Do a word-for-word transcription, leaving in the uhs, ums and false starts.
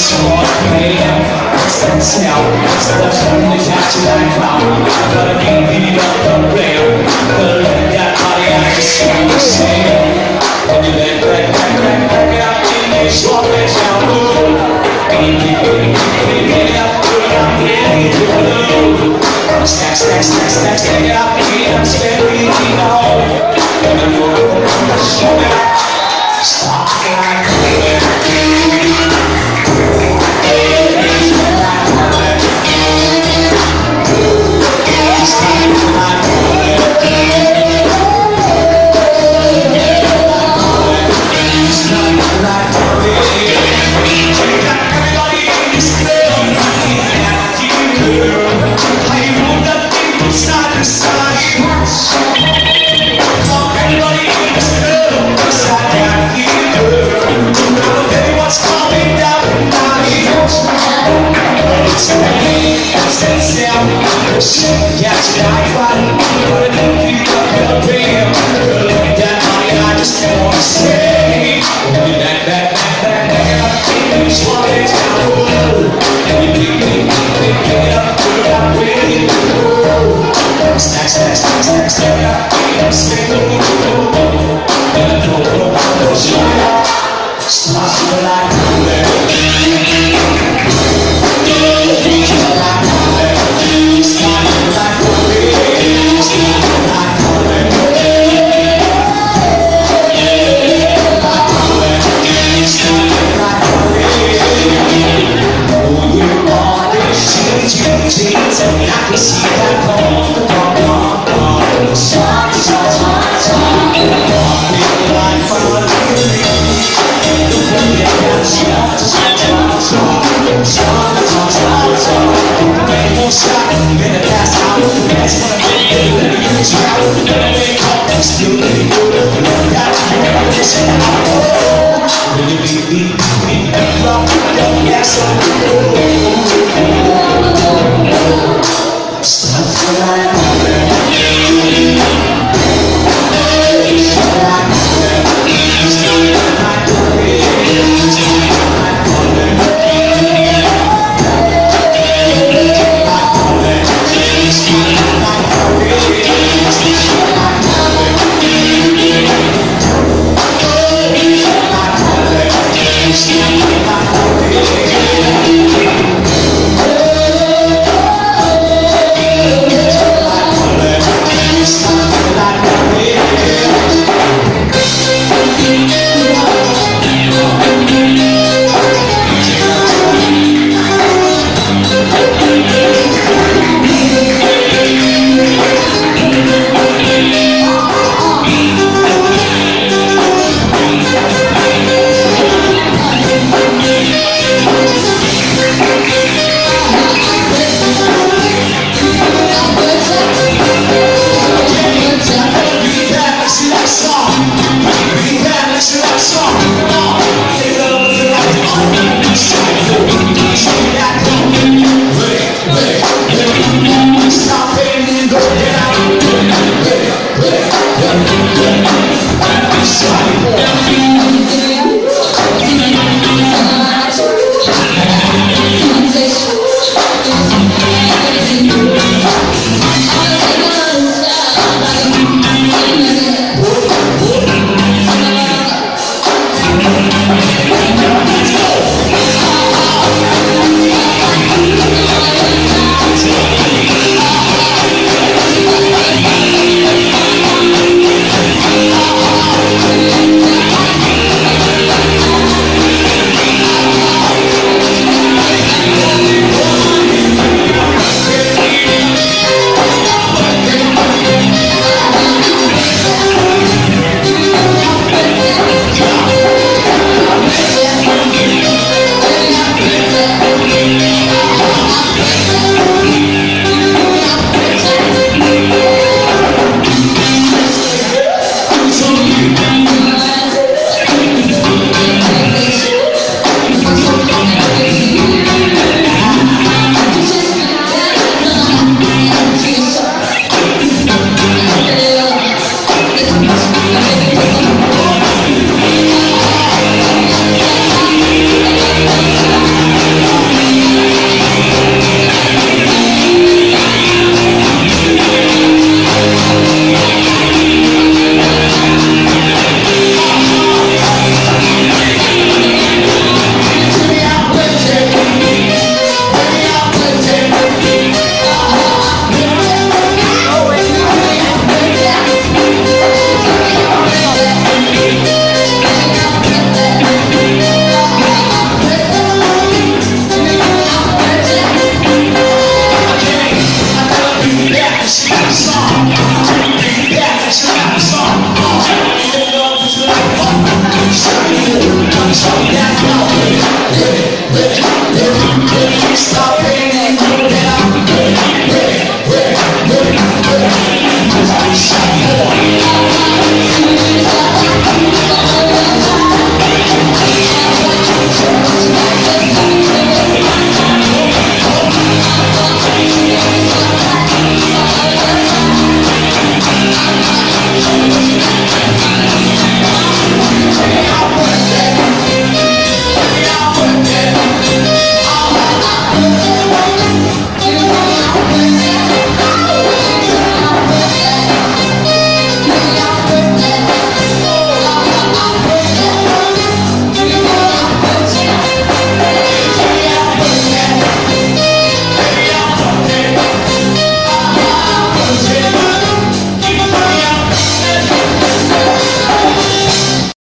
Stack, stack, stack, stack, stack it up, I'm steady, you know. And I'm gonna show it. Stop like yeah, tonight, right? But I don't think I'm gonna bring him. Girl, look at that money, I just wanna say. Back, back, back, back, back up. Just wanna get down the road. And you pick me, pick me up, girl, I'm ready to go. Stack, stack, stack, stack, stack up. I'm staying low. And I don't know how to show you. Stop like I can see that bone, bone, bone, bone. Talk, talk, talk, talk. Feel like fun. The way I got you, talk, talk, talk. Talk, talk, talk, talk. Ain't no stop in the past hour. That's what I did. Let me get you out. Let me wake up and still let me go. Got you, this and I know. When you beat me, beat me up, yes, I know.